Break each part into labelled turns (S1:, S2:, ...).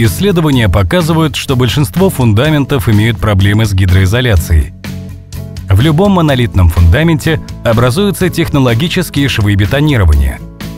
S1: Исследования показывают, что большинство фундаментов имеют проблемы с гидроизоляцией. В любом монолитном фундаменте образуются технологические швы бетонирования.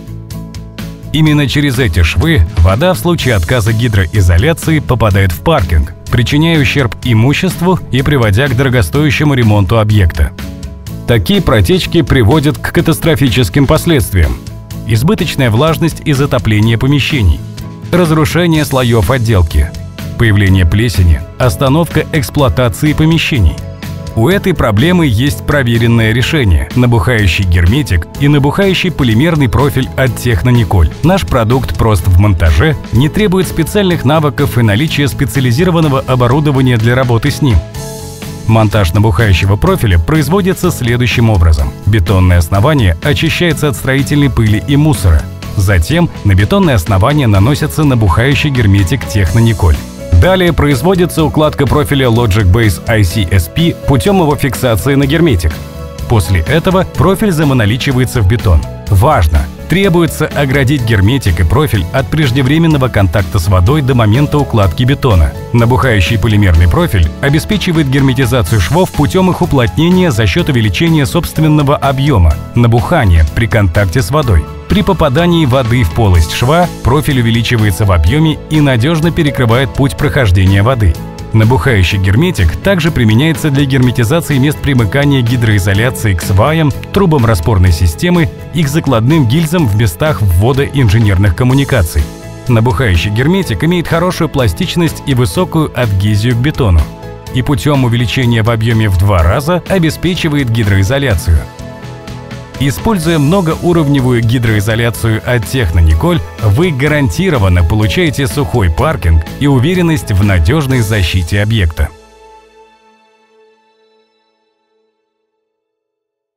S1: Именно через эти швы вода в случае отказа гидроизоляции попадает в паркинг, причиняя ущерб имуществу и приводя к дорогостоящему ремонту объекта. Такие протечки приводят к катастрофическим последствиям: избыточная влажность и затопление помещений, разрушение слоев отделки, появление плесени, остановка эксплуатации помещений. У этой проблемы есть проверенное решение – набухающий герметик и набухающий полимерный профиль от Технониколь. Наш продукт прост в монтаже, не требует специальных навыков и наличия специализированного оборудования для работы с ним. Монтаж набухающего профиля производится следующим образом. Бетонное основание очищается от строительной пыли и мусора. Затем на бетонное основание наносится набухающий герметик Технониколь. Далее производится укладка профиля Logic Base ICSP путем его фиксации на герметик. После этого профиль замоноличивается в бетон. Важно! Требуется оградить герметик и профиль от преждевременного контакта с водой до момента укладки бетона. Набухающий полимерный профиль обеспечивает герметизацию швов путем их уплотнения за счет увеличения собственного объема, набухания при контакте с водой. При попадании воды в полость шва профиль увеличивается в объеме и надежно перекрывает путь прохождения воды. Набухающий герметик также применяется для герметизации мест примыкания гидроизоляции к сваям, трубам распорной системы и к закладным гильзам в местах ввода инженерных коммуникаций. Набухающий герметик имеет хорошую пластичность и высокую адгезию к бетону, и путем увеличения в объеме в 2 раза обеспечивает гидроизоляцию. Используя многоуровневую гидроизоляцию от Технониколь, вы гарантированно получаете сухой паркинг и уверенность в надежной защите объекта.